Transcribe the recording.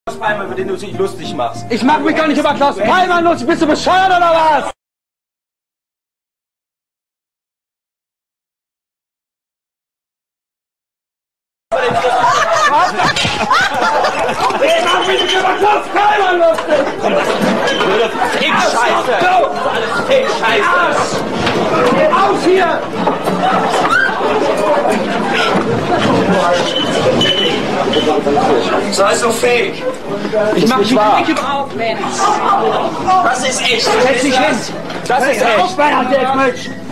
Palmer, über den du dich lustig machst. Ich mach mich gar nicht über Klaus Palmer lustig. Bist du bescheuert oder was? Ich mach mich nicht über Klaus Palmer lustig! Komm, das ist Fick-Scheiße! Das ist alles Fick-Scheiße! Geh raus hier! Sei so fake! Ich mach mich nicht Auf, Mensch! Das ist echt! Setz dich hin! Das ist echt! Auf, Bernhard Delfmitsch!